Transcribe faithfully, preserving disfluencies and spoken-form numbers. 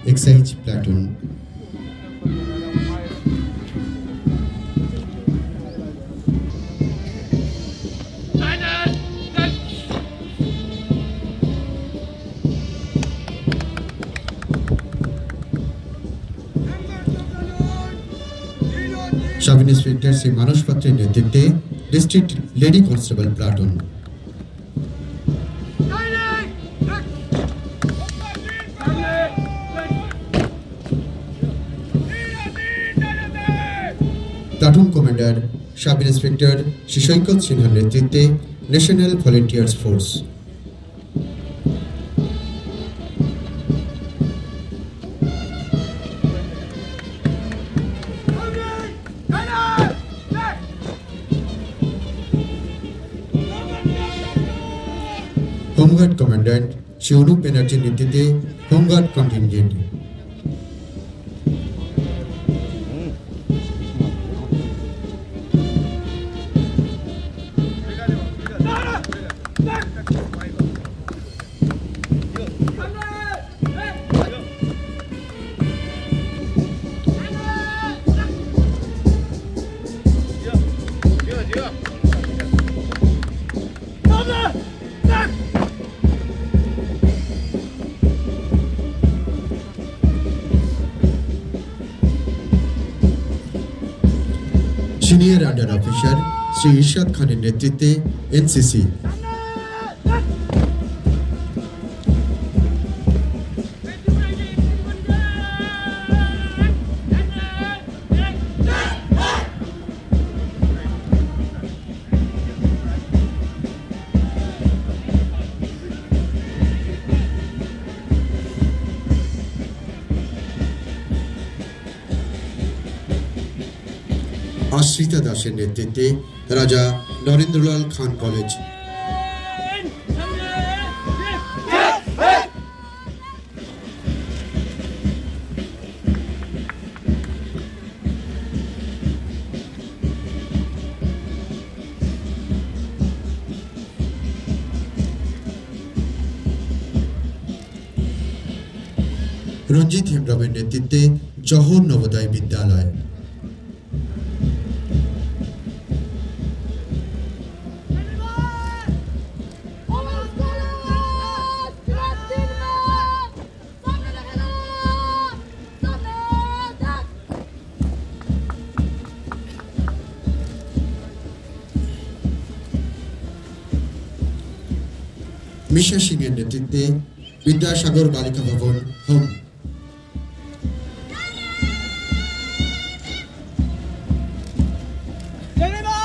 Exercise platoon. Sub Inspector Sri Manoj Patre Netitwe, District Lady Constable Platoon. Platoon Commander Sub Inspector Shri Shoikat Sinha Netitwe, National Volunteers Force. Homeguard Commandant Shri Anup Banerjee Netitwe, Homeguard Contingent. Senior Under Officer Sri Ishad Khan Netitwe, N C C. Ashrita Dasen Netitwe, Raja Narendralal Khan College. Ranjit Hembramer Netitwe, Johor Navodaya Vidyalaya. Misha Singh Netitwe, Vidyasagar Balika Bhavan, Home. General!